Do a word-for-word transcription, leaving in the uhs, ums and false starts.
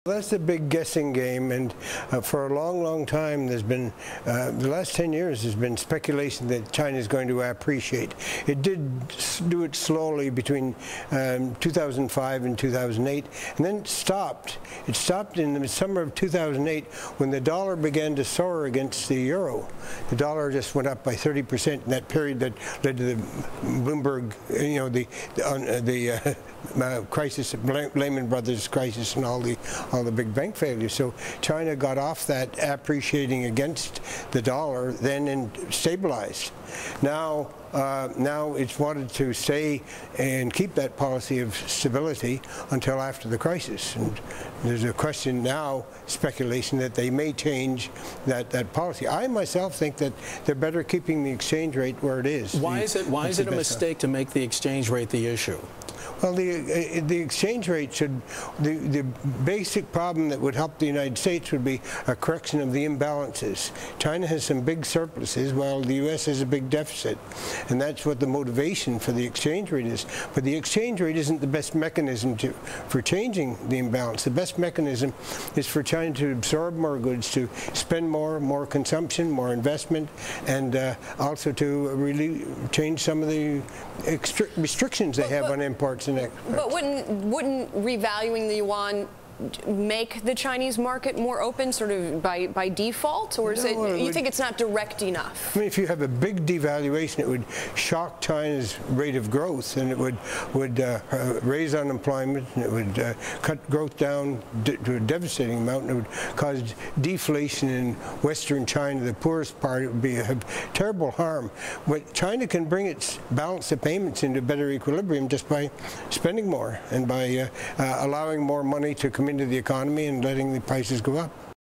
That's a big guessing game, and uh, for a long, long time there's been, uh, the last ten years there's been speculation that China is going to appreciate. It did do it slowly between um, two thousand five and two thousand eight, and then it stopped. It stopped in the summer of two thousand eight when the dollar began to soar against the euro. The dollar just went up by thirty percent in that period that led to the Bloomberg, you know, the, the, uh, the uh, uh, crisis, Lehman Brothers crisis and all the all the big bank failures. So China got off that appreciating against the dollar then and stabilized. Now, uh, now it's wanted to stay and keep that policy of stability until after the crisis. And there's a question now, speculation, that they may change that, that policy. I myself think that they're better keeping the exchange rate where it is. Why the, is it, why is it a mistake to make the exchange rate the issue? Well, the uh, the exchange rate should, the, the basic problem that would help the United States would be a correction of the imbalances. China has some big surpluses while the U S has a big deficit, and that's what the motivation for the exchange rate is. But the exchange rate isn't the best mechanism to, for changing the imbalance. The best mechanism is for China to absorb more goods, to spend more, more consumption, more investment, and uh, also to really change some of the restrictions they have on imports and exports. But wouldn't wouldn't revaluing the yuan make the Chinese market more open, sort of by by default, or is no, it, it you would, think it's not direct enough? I mean, if you have a big devaluation, it would shock China's rate of growth, and it would would uh, uh, raise unemployment, and it would uh, cut growth down to a devastating amount, and it would cause deflation in Western China, the poorest part. It would be a terrible harm. But China can bring its balance of payments into better equilibrium just by spending more and by uh, uh, allowing more money to come into the economy and letting the prices go up.